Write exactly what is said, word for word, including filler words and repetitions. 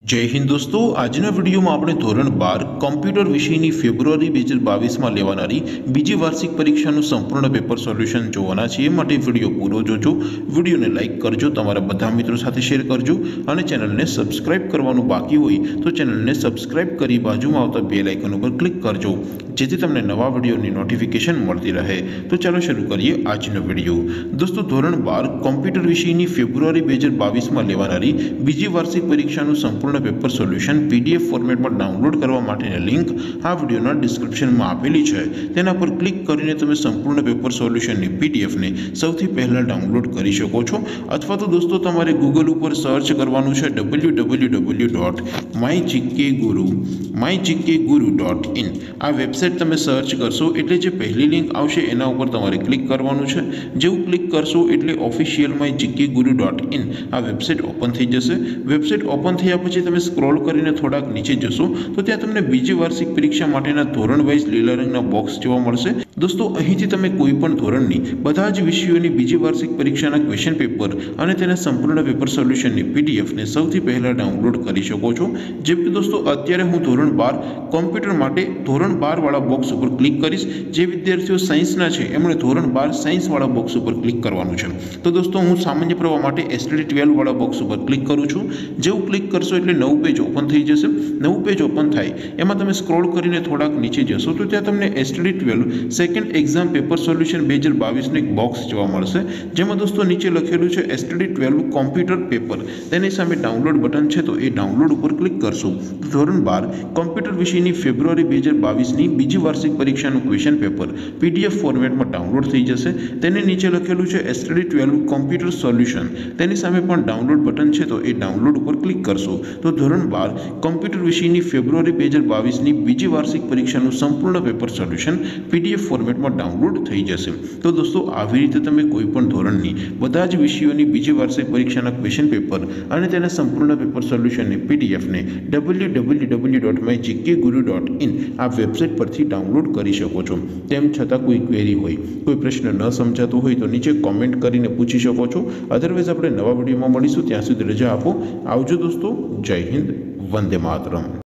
जय हिंद दोस्तों, આજના વિડીયોમાં આપણે ધોરણ બાર કોમ્પ્યુટર વિષયની ફેબ્રુઆરી બે હજાર બાવીસમાં લેવાનારી બીજી વાર્ષિક પરીક્ષાનું સંપૂર્ણ પેપર સોલ્યુશન જોવાના છીએ। માટે વિડીયો પૂરો જોજો, વિડીયોને લાઇક કરજો, તમારા બધા મિત્રો સાથે શેર કરજો અને ચેનલને સબસ્ક્રાઇબ કરવાનું બાકી હોય તો ચેનલને સબસ્ક્રાઇબ કરી બાજુમાં આવતા બેલ આઇકન ઉપર ક્લિક કરજો, જેથી તમને નવા વિડીયોની નોટિફિકેશન મળતી રહે। તો ચાલો શરૂ કરીએ આજનો વિડીયો। દોસ્તો, ધોરણ બાર કોમ્પ્યુટર વિષયની ફેબ્રુઆરી બે હજાર બાવીસમાં લેવાનારી બીજી વાર્ષિક પરીક્ષાનું સંપૂર્ણ पेपर सोल्यूशन पीडीएफ फॉर्मेट में डाउनलॉड करवा माटेनी लिंक आ विडियोना डिस्क्रिप्शन में आपेली है। तेना पर क्लिक करीने तमे संपूर्ण पेपर सोल्यूशन नी पीडीएफ ने सौथी पहला डाउनलॉड करी शको छो। अथवा तो दोस्तों तमारे गूगल पर सर्च करवानुं छे W W W dot my GK guru my GK guru dot in. आ वेबसाइट तमे सर्च करशो एटले जे पहली लिंक आवशे एना उपर तमारे क्लिक करवानुं छे। जेवुं क्लिक करशो एटले official my GK guru dot in आ वेबसाइट ओपन थई जशे। वेबसाइट ओपन थया पछी તમે સ્ક્રોલ કરીને થોડાક નીચે જશો તો ત્યાં તમને બીજી વાર્ષિક પરીક્ષા માટેના ધોરણ વાઇઝ લીલા રંગના બોક્સ જોવા મળશે। દોસ્તો, અહીંથી તમે કોઈ પણ ધોરણની બધા જ વિષયોની બીજી વાર્ષિક પરીક્ષાના ક્વેશ્ચન પેપર અને તેના સંપૂર્ણ પેપર સોલ્યુશનની પીડીએફને સૌથી પહેલા ડાઉનલોડ કરી શકો છો। જેમ કે દોસ્તો, અત્યારે હું ધોરણ બાર કોમ્પ્યુટર માટે ધોરણ બાર વાળા બોક્સ ઉપર ક્લિક કરીશ। જે વિદ્યાર્થીઓ સાયન્સના છે એમણે ધોરણ બાર સાયન્સ વાળા બોક્સ ઉપર ક્લિક કરવાનું છે। તો દોસ્તો, હું સામાન્ય પ્રવાહ માટે એસટીડી ટ્વેલ્વ વાળા બોક્સ ઉપર ક્લિક કરું છું। જેવું ક્લિક કરશો એટલે નવું પેજ ઓપન થઈ જશે। નવું પેજ ઓપન થાય એમાં તમે સ્ક્રોલ કરીને થોડાક નીચે જશો તો ત્યાં તમને STD twelve second exam paper solution બે હજાર બાવીસનું એક બોક્સ જોવા મળશે, જેમાં દોસ્તો નીચે લખેલું છે એસટીડી ટ્વેલ્વ કોમ્પ્યુટર પેપર। તેની સામે ડાઉનલોડ બટન છે, તો એ ડાઉનલોડ ઉપર ક્લિક કરશો તો ધોરણ બાર કોમ્પ્યુટર વિષયની ફેબ્રુઆરી બે હજાર બાવીસની બીજી વાર્ષિક પરીક્ષાનું ક્વેશ્ચન પેપર પીડીએફ ફોર્મેટમાં ડાઉનલોડ થઈ જશે। તેની નીચે લખેલું છે એસટીડી ટ્વેલ્વ કોમ્પ્યુટર સોલ્યુશન, તેની સામે પણ ડાઉનલોડ બટન છે, તો એ ડાઉનલોડ ઉપર ક્લિક કરશો તો ધોરણ બાર કોમ્પ્યુટર વિષયની ફેબ્રુઆરી બે હજાર બાવીસની બીજી વાર્ષિક પરીક્ષાનું સંપૂર્ણ પેપર સોલ્યુશન પીડીએફ ફોર્મેટમાં ડાઉનલોડ થઈ જશે। તો દોસ્તો, આવી રીતે તમે કોઈ પણ ધોરણની બધા જ વિષયોની બીજી વાર્ષિક પરીક્ષાના ક્વેશ્ચન પેપર અને તેના સંપૂર્ણ પેપર સોલ્યુશનની પીડીએફને W W W dot my GK guru dot in આ વેબસાઇટ પરથી ડાઉનલોડ કરી શકો છો। તેમ છતાં કોઈ ક્વેરી હોય, કોઈ પ્રશ્ન ન સમજાતો હોય તો નીચે કોમેન્ટ કરીને પૂછી શકો છો। અધરવાઇઝ આપણે નવા વિડીયોમાં મળીશું, ત્યાં સુધી રજા આપો। આવજો દોસ્તો, જય હિન્દ, વંદે માતરમ।